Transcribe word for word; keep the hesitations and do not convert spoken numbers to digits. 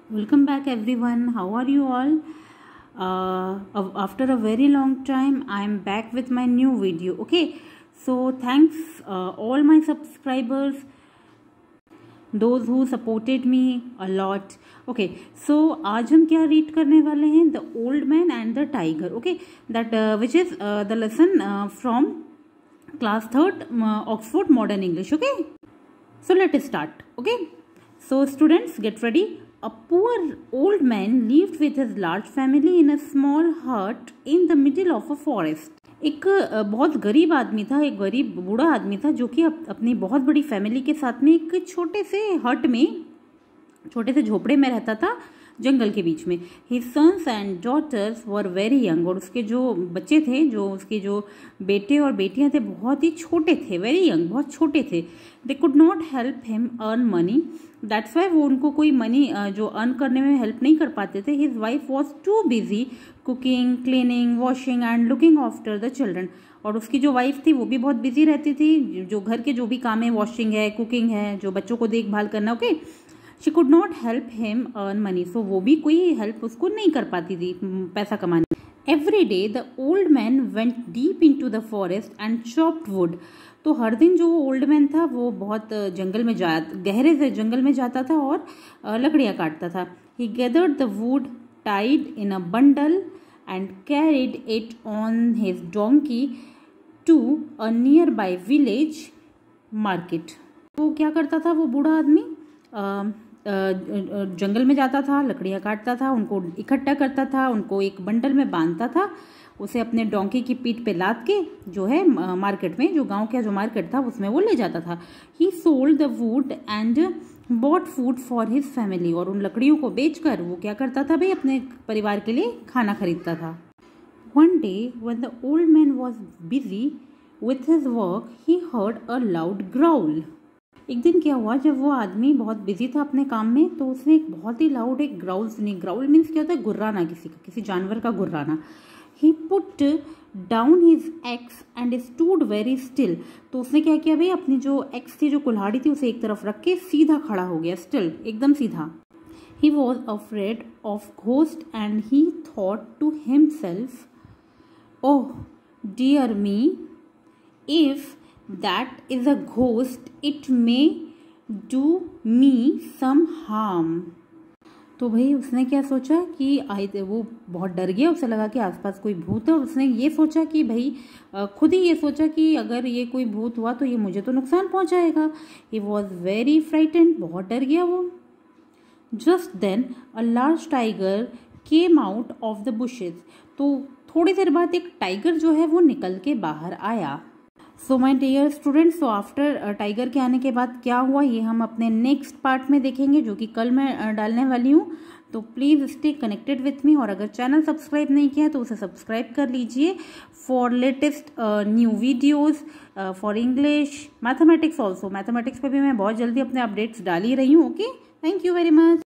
Welcome back everyone. How are you all? Uh, after a very long time, I am back with my new video. Okay, so thanks uh, all my subscribers, those who supported me a lot. Okay, so आज हम क्या read करने वाले हैं? The Old Man and the Tiger. Okay, that uh, which is uh, the lesson uh, from class third uh, Oxford Modern English. Okay, so let us start. Okay, so students get ready. A poor old man lived with his large family in a small hut in the middle of a forest. एक बहुत गरीब आदमी था, एक गरीब बूढ़ा आदमी था जो कि अपनी बहुत बड़ी फैमिली के साथ में एक छोटे से हट में, छोटे से झोपड़े में रहता था जंगल के बीच में. His sons and daughters were very young. और उसके जो बच्चे थे, जो उसके जो बेटे और बेटियां थे, बहुत ही छोटे थे, very young, बहुत छोटे थे. They could not help him earn money. That's why वो उनको कोई मनी जो अर्न करने में हेल्प नहीं कर पाते थे. His wife was too busy cooking, cleaning, washing and looking after the children. और उसकी जो वाइफ थी वो भी बहुत बिजी रहती थी, जो घर के जो भी काम है, वॉशिंग है, कुकिंग है, जो बच्चों को देखभाल करना. Okay, she could not help him earn money. So वो भी कोई हेल्प उसको नहीं कर पाती थी पैसा कमाने. Every day the old man went deep into the forest and chopped wood. तो हर दिन जो ओल्ड मैन था वो बहुत जंगल में जा गहरे से जंगल में जाता था और लकड़ियाँ काटता था. He gathered the wood, tied in a bundle and carried it on his donkey to a nearby village market. तो क्या करता था वो बूढ़ा आदमी? जंगल में जाता था, लकड़ियाँ काटता था, उनको इकट्ठा करता था, उनको एक बंडल में बांधता था, उसे अपने डोंकी की पीठ पे लाद के जो है मार्केट में, जो गांव का जो मार्केट था उसमें वो ले जाता था. He sold the wood and bought food for his family. और उन लकड़ियों को बेचकर वो क्या करता था भाई? अपने परिवार के लिए खाना खरीदता था. One day when the old man was busy with his work he heard a loud growl. एक दिन क्या हुआ, जब वो आदमी बहुत बिजी था अपने काम में, तो उसने एक बहुत ही लाउड एक ग्राउल सुनी. ग्राउल मीन्स क्या होता है? गुर्राना, किसी का, किसी जानवर का गुर्राना. He put down his axe and stood very still. तो उसने क्या किया भाई? अपनी जो एक्स थी, जो कुल्हाड़ी थी, उसे एक तरफ रख के सीधा खड़ा हो गया. स्टिल, एकदम सीधा. He was afraid of ghost and he thought to himself, oh dear me, if that is a ghost, it may do me some harm. तो भाई उसने क्या सोचा कि आई वो बहुत डर गया, उसे लगा कि आसपास कोई भूत है, और उसने ये सोचा कि भाई खुद ही ये सोचा कि अगर ये कोई भूत हुआ तो ये मुझे तो नुकसान पहुंचाएगा. ही वॉज वेरी फ्राइटेंड, बहुत डर गया वो. Just then a large tiger came out of the bushes. तो थोड़ी देर बाद एक टाइगर जो है वो निकल के बाहर आया. So my dear students, so after tiger के आने के बाद क्या हुआ ये हम अपने नेक्स्ट पार्ट में देखेंगे, जो कि कल मैं uh, डालने वाली हूँ. तो please stay connected with me. और अगर चैनल सब्सक्राइब नहीं किया तो उसे सब्सक्राइब कर लीजिए for latest new videos for English, mathematics also. Mathematics पे भी मैं बहुत जल्दी अपने अपडेट्स डाल ही रही हूँ. Okay, thank you very much.